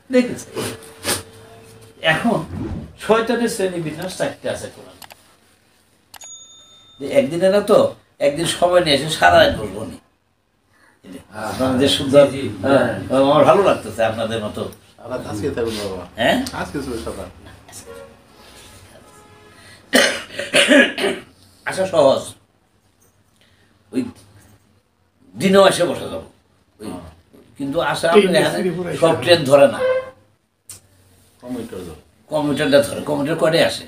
দেখেছে। এখন শয়তানের শ্রেণী বিন্যাস 4টা আছে কোরআন। একদিন এরা তো একদিন সময় নিয়ে এসে সারা রাত বলবো নি, যে সুন্দর। আমার ভালো লাগতেছে আপনাদের মতো। হ্যাঁ, আচ্ছা সহজ, ওই দিনেও এসে বসে যাবো, কিন্তু আসা সব ট্রেন ধরে না, কমিউটারটা ধরে। কমিউটার কটায় আসে?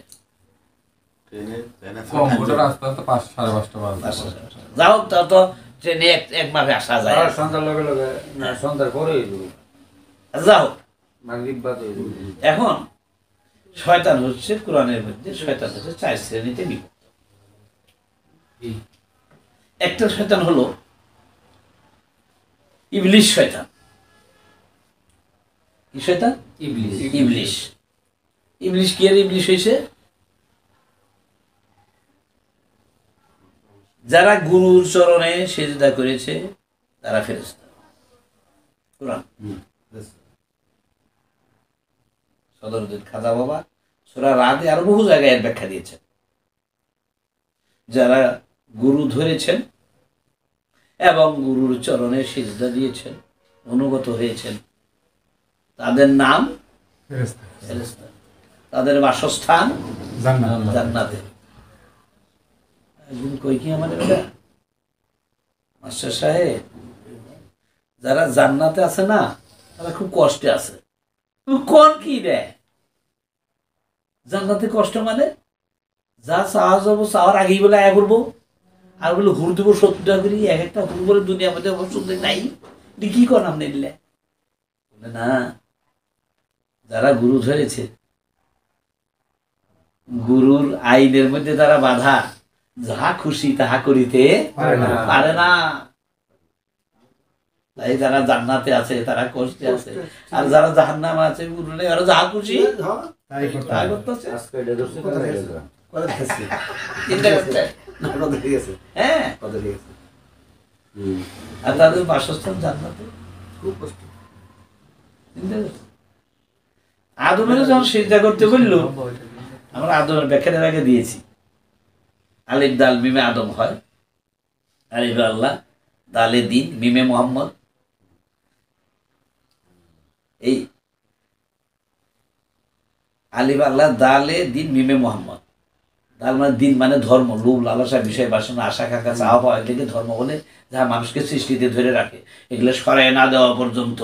যাও, তা তো ট্রেনে এক মাসে আসা যায়। যাও, এখন শয়তান হচ্ছে কোরআনের মধ্যে, শয়তান হচ্ছে 4 শ্রেণীতে বিভক্ত। একটা শয়তান হলো ইবলিশ শয়তান। কি শয়তান? ইবলিশ। ইবলিশ কি আর ইবলিশ হয়েছে? যারা গুরুর চরণে সেজদা করেছে তারা ফেরেশতা। কোরআন সদরুদ্দিন খাজা বাবা সূরা রাদে আরো বহু জায়গায় এর ব্যাখ্যা দিয়েছেন। যারা গুরু ধরেছেন এবং গুরুর চরণে সিজদা দিয়েছেন, অনুগত হয়েছেন, তাদের নাম ফেরেশতা, তাদের বাসস্থান জান্নাতে। একদিন কই কি আমাদের এটা মাস্টার সাহেব, যারা জান্নাতে আছে না তারা খুব কষ্টে আছে। কোন কি রে জান্নাতে কষ্ট মানে? যা চাওয়া যাবো চাওয়ার আগেই বলে আয়া করবো, আর বলে হুর দেবো 70 টাকা করি, এক একটা হুর বলে দুনিয়ার মধ্যে ওষুধ নাই। কি কর আপনি নিলে না? যারা গুরু ধরেছে, গুরুর আইনের মধ্যে তারা বাধা, যাহা খুশি তাহা করিতে পারে না। তাই যারা জান্নাতে আছে তারা কষ্টে আছে, আর যারা জাহান্নামে আছে গুরু নেই, ওরা যাহা খুশি তাই করতেছে। হ্যাঁ, আর তাদের বাসস্থান জান্নাতে। খুব কষ্ট। আদমের যখন সিজদা করতে বললো, আমরা আদমের ব্যাখ্যাটা আগে দিয়েছি। আলিফ দাল মিমে আদম হয়, আলিফে আল্লাহ, দালে দিন, মিমে মোহাম্মদ। এই আলিফ আল্লাহ, দালে দিন, মিমে মোহাম্মদ। দাল মানে দিন মানে ধর্ম, লোভ লালসা বিষয় বাসনা আশা কাকা চাওয়া পাওয়া, এগুলোকে ধর্ম বলে, যা মানুষকে সৃষ্টিতে ধরে রাখে। এগুলো সরাই না দেওয়া পর্যন্ত,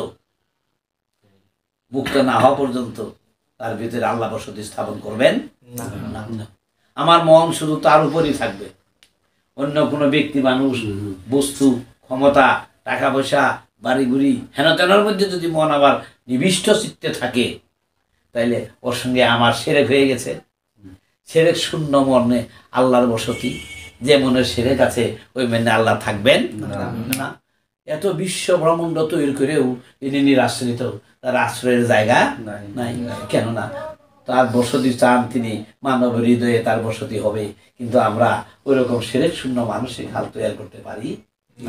মুক্ত না হওয়া পর্যন্ত তার ভিতরে আল্লাহ বসতি স্থাপন করবেন না। আমার মন শুধু তার উপরই থাকবে, অন্য কোনো ব্যক্তি, মানুষ, বস্তু, ক্ষমতা, টাকা পয়সা, বাড়ি গুড়ি, হেন তেনার মধ্যে যদি মন আবার নিবিষ্ট চিত্তে থাকে, তাইলে ওর সঙ্গে আমার সেরেক হয়ে গেছে। সেরেক শূন্য মনে আল্লাহর বসতি, যে মনের সেরেক আছে ওই মনে আল্লাহ থাকবেন না। এত বিশ্ব ব্রহ্মাণ্ড তৈরি করেও ইনি নিরাশ্রিত, তার আশ্রয়ের জায়গা নাই। কেন না? তার বসতি চান তিনি, মানব হৃদয়ে তার বসতি হবে, কিন্তু আমরা ওই রকম সেরেক শূন্য মানসিক হাল তৈরি করতে পারি না।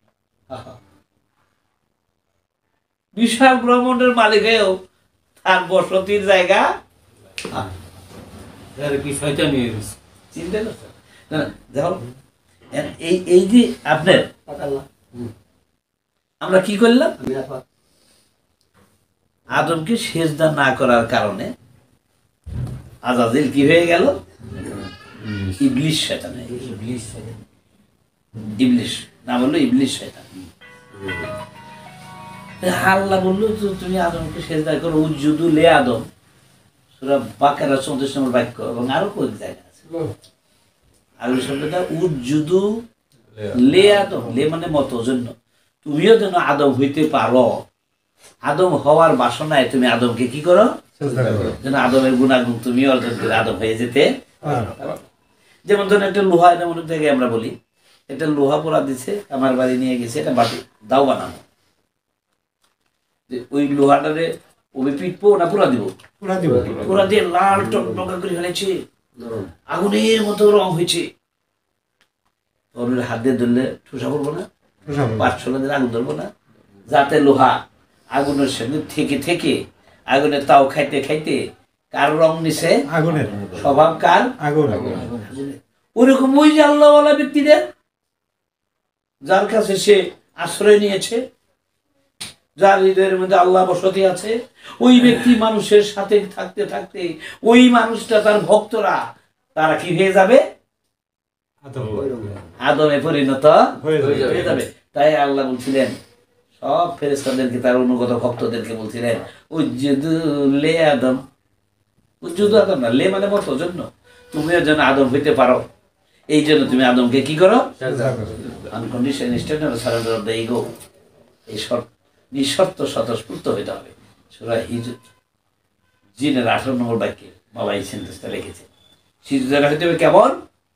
বিশাল ব্রহ্মাণ্ডের মালিকেও তার বসতির জায়গা চিন্তা করছে। দেখো এই যে আপনার আমরা কি করলাম, আদমকে সেজদা না করার কারণে আজাজিল কি হয়ে গেল? ইবলিশ শয়তান। ইবলিশ না বললো ইবলিশ শয়তান। আল্লাহ বললো তুমি আদমকে সেজদা করো, উজুদু লে আদম, সূরা বাকারা 34 নম্বর বাক্য, এবং আরো কয়েক জায়গা আছে। আরবি শব্দটা উজুদু লে আদম, লে মানে মতো জন্য, তুমিও যেন আদম হইতে পারো। আদম হওয়ার বাসনায় তুমি আদমকে কি করো? যেন আদমের গুণাগুণ তুমি অর্জন করে আদম হয়ে যেতে। যেমন ধরুন একটা লোহা, এটা অনেক জায়গায় আমরা বলি, একটা লোহা পোড়া দিছে, আমার বাড়ি নিয়ে গেছে, এটা বাটি দাও বানানো, ওই লোহাটারে ওই পিটবো না পুরা দিব? পুরা দিয়ে লাল টকটকা করে ফেলেছে, আগুনের মতো রং হয়েছে। ওর হাত দিয়ে ধরলে ঠুসা পড়বো না? 5-6 দিন আগুন ধরবো না? যাতে লোহা আগুনের সঙ্গে থেকে থেকে আগুনে তাও খাইতে খাইতে কার রং নিছে? আগুনের স্বভাব কার? আগুন ওরকম ওই যে আল্লাহওয়ালা ব্যক্তিদের যার কাছে সে আশ্রয় নিয়েছে, যার হৃদয়ের মধ্যে আল্লাহ বসতি আছে, ওই ব্যক্তি মানুষের সাথে থাকতে থাকতে ওই মানুষটা, তার ভক্তরা, তারা কি হয়ে যাবে? আদমে পরিণত হয়ে যাবে। তাই আল্লাহ বলছিলেন সব ফেরেশতাদেরকে, তার অনুগত ভক্তদেরকে বলছিলেন উজ্জুদুল্লে আদম, উজ্জুদু আদম না, লে মানে মতো জন্য, তুমিও যেন আদম হইতে পারো, এই জন্য তুমি আদমকে কি করো? Unconditional standard surrender of the ego. এই নিঃশর্ত স্বতঃস্ফূর্ত হইতে হবে। সূরা জিনের 18 নম্বর বাক্যে বাবা এই সেন্টেন্সটা লিখেছে। সিজদা হইতে হবে কেমন?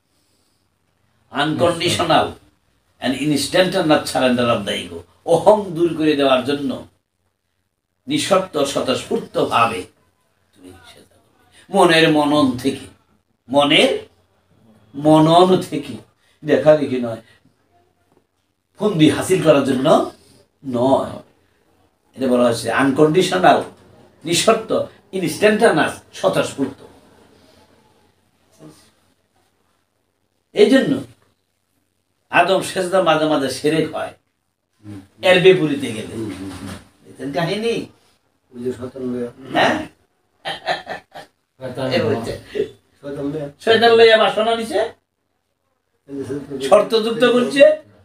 Unconditional and instantaneous surrender of the ego. অহং দূর করে দেওয়ার জন্য নিঃশর্ত স্বতঃস্ফূর্ত ভাবে তুমি সিজদা করবে, মনের মনন থেকে, মনের মনন থেকে, দেখা দেখি নয়, ফন্দি হাসিল করার জন্য নয়। এটা বলা হচ্ছে আনকন্ডিশনাল, নিঃশর্ত, ইনস্ট্যান্টানেয়াস, স্বতঃস্ফূর্ত। এই জন্য আদম সেজদা মাঝে মাঝে সেরেক হয় এর বিপরীতে গেলে। কাহিনী হ্যাঁ, শয়তান লইয়া বাসনা নিছে, শর্ত যুক্ত করছে,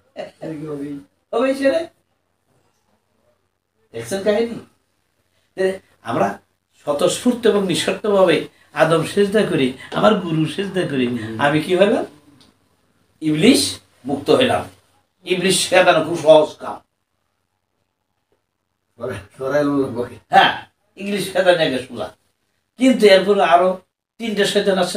দেখছেন কাহিনী। আমরা স্বতঃস্ফূর্ত এবং নিঃশর্ত ভাবে আদম সেজদা করি, আমার গুরু সেজদা করি, আমি কি হলাম? ইবলিশ মুক্ত হইলাম। ইবলিশ শেখানো খুব সহজ কাম। হ্যাঁ, ইংলিশ শেখানো আগে সোজা, কিন্তু এরপরে আরো 3টে শয়তান আছে।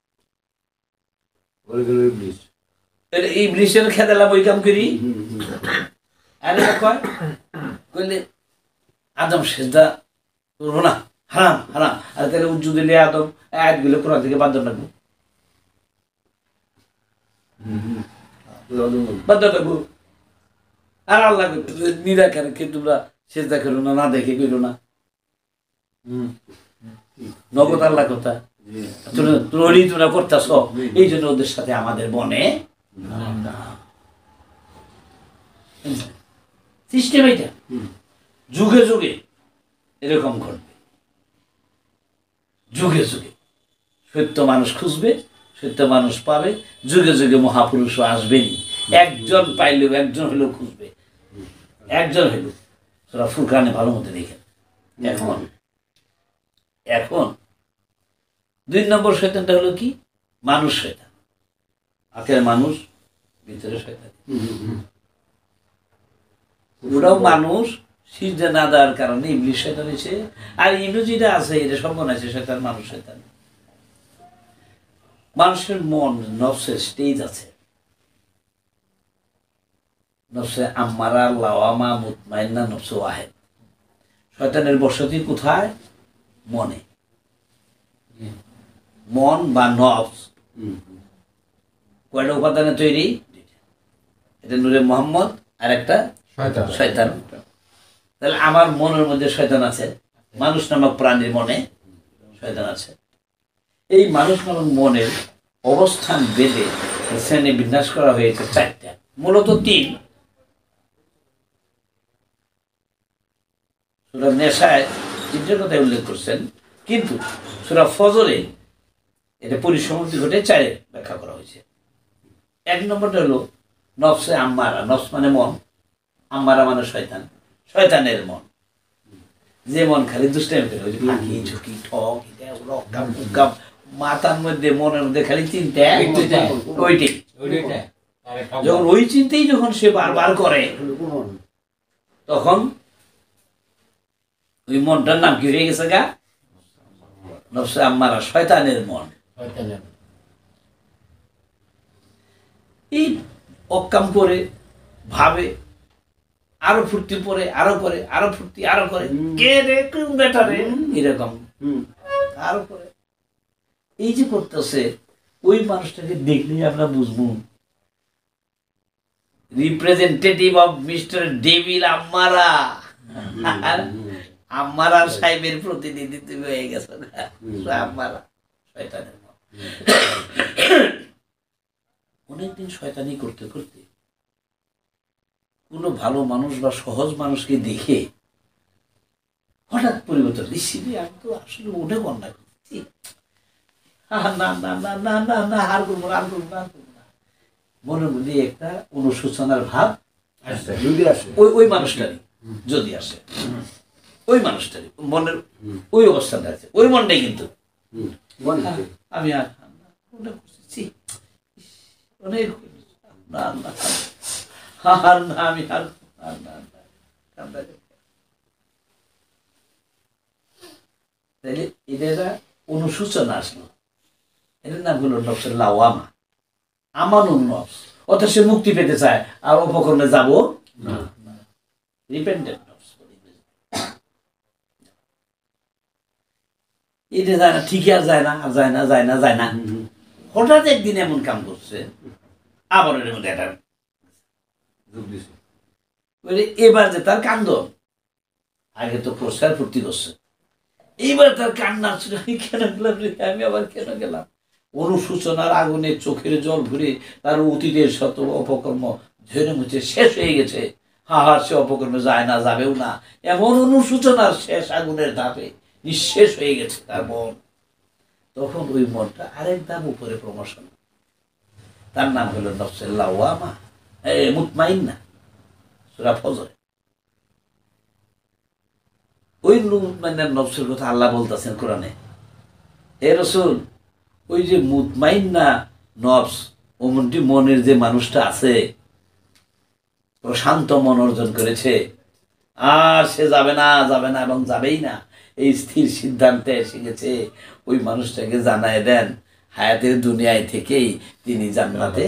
ইবলিশের খেদালাম ওই কাম করি। আরে কয় কইলে আদম সেজদা করবো না, হারাম হারাম। আর তাহলে উজ্জু দিলে আদম আয়াতগুলো কোরআন থেকে বাধ্য রাখবো, বাধ্য রাখবো। আর আল্লাহ নিরাকারকে তোমরা সেজদা করো না, না দেখে করো না। নগদ আল্লাহ কথা তোমরা করতেছ, এই জন্য ওদের সাথে আমাদের বনে সিস্টেম এইটা। যুগে যুগে এরকম ঘটবে, যুগে যুগে সত্য মানুষ খুঁজবে, সত্য মানুষ পাবে, যুগে যুগে মহাপুরুষও আসবেনি। একজন পাইলেও একজন হলেও খুঁজবে, একজন হইল। তোরা ফুরকানে ভালো মতো দেখেন। এখন এখন 2 নম্বর শয়তানটা হলো কি? মানুষ শয়তান। আখের মানুষ, ভিতরে শয়তান। ওরাও মানুষ, সিজদা না দেওয়ার কারণে ইবলিশ শয়তান হয়েছে। আর ইবলিশ যেটা আছে এটা সম্পন্ন আছে শয়তান, মানুষ শয়তান। মানুষের মন, নফসের স্টেজ আছে। নফসে আম্মারা, লাওয়ামা, মুতমাইন্না, নফসে ওয়াহেদ। শয়তানের বসতি কোথায়? মনে। মন বা নফস কয়টা উপাদানে তৈরি? এটা নূরে মোহাম্মদ আর একটা শয়তান। তাহলে আমার মনের মধ্যে শয়তান আছে, মানুষ নামক প্রাণীর মনে শয়তান আছে। এই মানুষ নামক মনের অবস্থান বেঁধে শ্রেণী বিন্যাস করা হয়েছে 4টা, মূলত 3। সূরা নেশায় 3টের কথা উল্লেখ করছেন, কিন্তু সূরা ফজরে এটা পরিসমাপ্তি ঘটে 4 ব্যাখ্যা করা হয়েছে। 1 নম্বরটা হলো নফসে আম্মারা। নফস মানে মন, আম্মারা মানে শয়তান, শয়তানের মন। যে মন খালি দুষ্টাইম করে, ওই যে ফাঁকি ঝুঁকি ঠক মাথার মধ্যে, মনের মধ্যে খালি চিন্তা, ওইটাই। যখন ওই চিন্তাই যখন সে বারবার করে, তখন ওই মনটার নাম কি হয়ে গেছে গা? নফসে আম্মারা, শয়তানের মন। এই অকাম করে ভাবে, আরো ফুর্তি পরে, আরো করে, আরো ফুর্তি, আরো করে, কে রে কোন বেটা রে, এরকম আরো করে। এই যে করতেছে, ওই মানুষটাকে দেখলেই আমরা বুঝবো রিপ্রেজেন্টেটিভ অফ মিস্টার ডেভিল আম্মারা। আমার আর সাহেবের প্রতিনিধি তুমি হয়ে গেছো আমার শয়তানের মত। অনেকদিন শয়তানি করতে করতে কোনো ভালো মানুষ বা সহজ মানুষকে দেখে হঠাৎ পরিবর্তন দিচ্ছি, আমি তো আসলে অনেক অন্যায় করছি, না না না না না না আর করবো না, আর করবো না, আর করবো না। মনের মধ্যে একটা অনুশোচনার ভাব যদি আসে, ওই মানুষটারই যদি আসে, ওই মানুষটারই মনের ওই অবস্থাটা আছে, ওই মনটাই কিন্তু আমি আর অনেক করছি, অনেক না না আর না, আমি আর না না কান্দা। তাইলে এটা অনুশোচনা আসলো, এটার নাম হলো নফসের লাওয়ামা, আমানুন নফস। অর্থাৎ সে মুক্তি পেতে চায় আর অপকর্মে যাব না, রিপেন্ডেন্ট নফস। এটা যায় না, ঠিকই আর যায় না, আর যায় না, যায় না, যায় না। হঠাৎ একদিন এমন কাম করছে, আবার এর মধ্যে একটা এবার যে তার কান্দন, আগে তো প্রসার ফুর্তি করছে, এইবার তার কান্না ছিল, আমি কেন গেলাম রে, আমি আবার কেন গেলাম। অনুশোচনার আগুনে চোখের জল ঘুরে তার অতীতের শত অপকর্ম ঝরে মুছে শেষ হয়ে গেছে। হাহার সে অপকর্মে যায় না, যাবেও না, এমন অনুশোচনার শেষ আগুনের ধাপে নিঃশেষ হয়ে গেছে তার মন। তখন ওই মনটা আরেক ধাপ উপরে প্রমোশন, তার নাম হলো নফসে লাওয়ামা, মুতমাইন্না, সূরা ফজর। ওই মুতমাইন্না নফসের কথা আল্লাহ বলতেছেন কোরআনে, হে রাসূল, ওই যে মুতমাইন্না নফস, ওমনটি মনের যে মানুষটা আছে, প্রশান্ত মন অর্জন করেছে, আর সে যাবে না, যাবে না এবং যাবেই না, এই স্থির সিদ্ধান্তে এসে গেছে, ওই মানুষটাকে জানায় দেন হায়াতের দুনিয়ায় থেকেই তিনি জান্নাতে।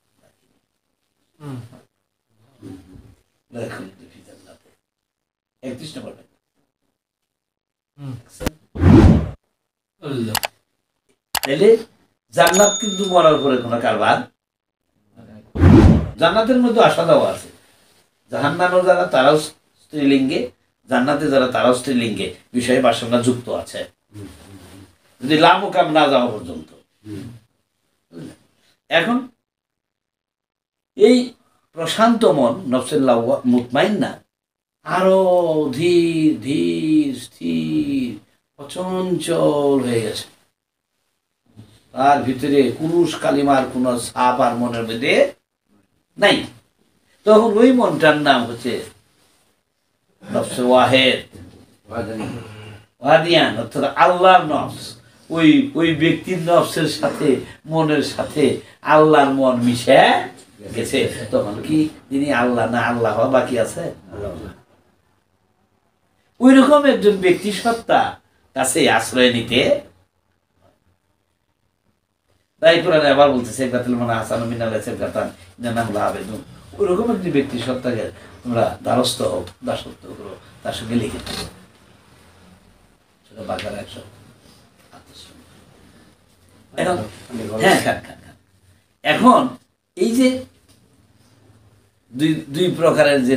তাইলে জান্নাত কিন্তু মরার পরে কোনো কারবার, জান্নাতের মধ্যে আসা যাওয়া আছে, জাহান্নামে যারা তারাও স্ত্রীলিঙ্গে, জান্নাতে যারা তারাও স্ত্রীলিঙ্গে, বিষয়ে বাসনা যুক্ত আছে, যদি লামুকাম না যাওয়া পর্যন্ত। এখন এই প্রশান্ত মন নফসের মুতমাইন্না আরো ধীর ধীর স্থির অচঞ্চল হয়ে গেছে, তার ভিতরে কুরুশ কালিমার কোন ছাপ আর মনের মধ্যে নাই। তখন ওই মনটার নাম হচ্ছে নফসে ওয়াহেদ, ওয়াদিয়ান, অর্থাৎ আল্লাহর নফস। ওই ওই ব্যক্তির নফসের সাথে মনের সাথে আল্লাহর মন মিশে গেছে। তখন কি তিনি আল্লাহ না আল্লাহ হওয়া বাকি আছে? ওই রকম একজন ব্যক্তি সত্তা কাছে আশ্রয় নিতে, তাই কোরআনে আবার বলতেছে হাসান মিনাল সেফকাতান ইন্নাহুল আবেদুন। ওই রকম একটি ব্যক্তি সত্তাকে তোমরা দ্বারস্থ হও, দাসত্ব করো, তার সঙ্গে লিখে থাকো। সেটা বাঘার 100। এখন হ্যাঁ এখন এই যে দুই প্রকারের যে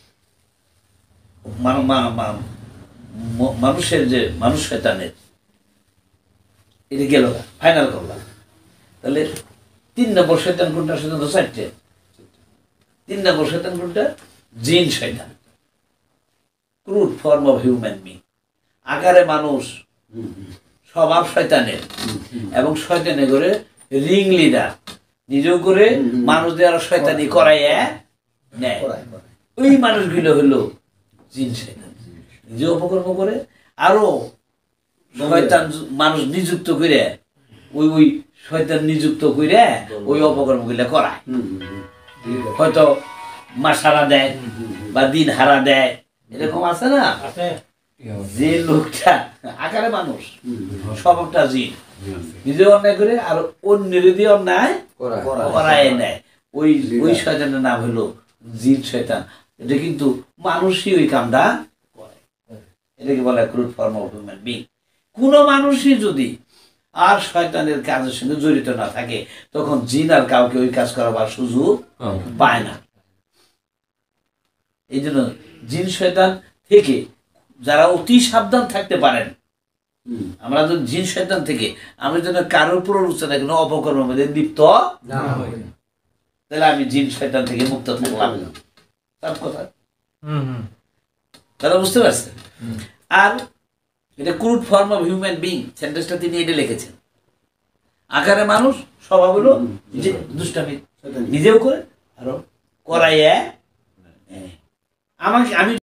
মানুষের যে মানুষ শয়তানের, এটা গেল ফাইনাল করলাম। তাহলে 3 নম্বর শয়তান কোনটা? শয়তান তো 4টে। 3 নম্বর শয়তান কোনটা? জিন শয়তান, crude form of human being, আকারে মানুষ, স্বভাব শয়তানের, এবং শয়তানে করে রিং লিডার, নিজেও করে মানুষদের আরো শয়তানি করাইয়া নেয়। ওই মানুষগুলো হলো জিন শয়তান, নিজে অপকর্ম করে আরো শয়তান মানুষ নিযুক্ত করে, ওই ওই শয়তান নিযুক্ত করে ওই অপকর্মগুলো করায়। হয়তো মাসারা দেয় বা দিন হারা দেয়, এরকম আছে না? যে লোকটা আকারে মানুষ, স্বভাবটা জিন, নিজে অন্যায় করে আর অন্যের দিয়ে অন্যায় করায় নেয়, ওই ওই শয়তানের নাম হলো জিন শয়তান। এটা কিন্তু মানুষই ওই কামটা করে, এটাকে বলে crude form of human being. কোন মানুষই যদি আর শয়তানের কাজের সঙ্গে জড়িত না থাকে, তখন জিন আর কাউকে ওই কাজ করাবার সুযোগ পায় না। এই জন্য জিন শয়তান থেকে যারা অতি সাবধান থাকতে পারেন, আমরা তো জিন শয়তান থেকে আমি যেন কারোর প্ররোচনা কোনো অপকর্মের মধ্যে লিপ্ত না হয়। তাহলে আমি জিন শয়তান থেকে মুক্ত থাকলাম। তার কথা তারা বুঝতে পারছেন। আর এটা crude form of human being, সেন্টেন্সটা তিনি এটা লিখেছেন। আকারে মানুষ, স্বভাব হলো যে দুষ্টামি নিজেও করে আরো করাইয়া আমাকে আমি